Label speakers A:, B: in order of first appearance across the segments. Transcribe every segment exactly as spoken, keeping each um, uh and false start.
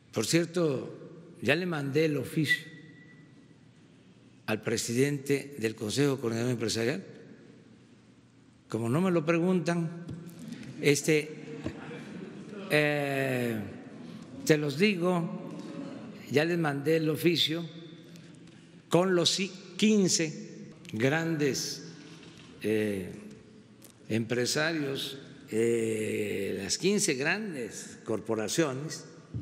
A: Por cierto, ya le mandé el oficio al presidente del Consejo Coordinador Empresarial. Como no me lo preguntan, este, eh, te los digo, ya les mandé el oficio con los quince grandes eh, empresarios, eh, las quince grandes corporaciones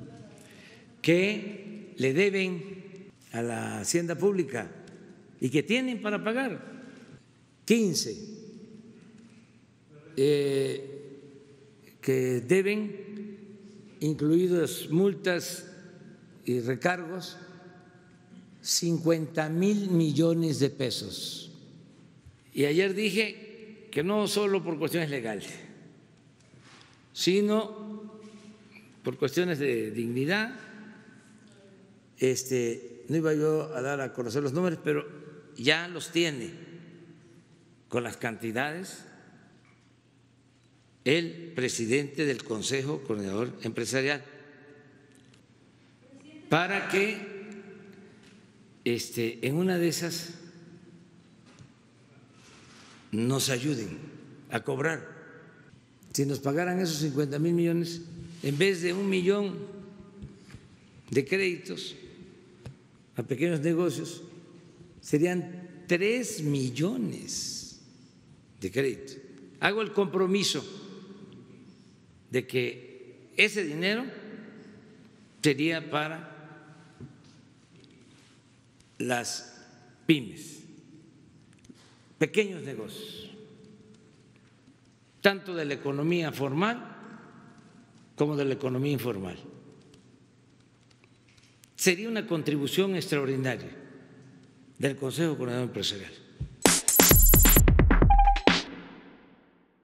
A: que le deben a la hacienda pública y que tienen para pagar, quince eh, que deben, incluidas multas y recargos, cincuenta mil millones de pesos. Y ayer dije que no solo por cuestiones legales, sino por cuestiones de dignidad. Este, no iba yo a dar a conocer los números, pero ya los tiene con las cantidades el presidente del Consejo Coordinador Empresarial, para que este, en una de esas nos ayuden a cobrar. Si nos pagaran esos cincuenta mil millones, en vez de un millón de créditos a pequeños negocios, serían tres millones de créditos. Hago el compromiso de que ese dinero sería para las pymes, pequeños negocios, tanto de la economía formal como de la economía informal. Sería una contribución extraordinaria del Consejo Coordinador Empresarial.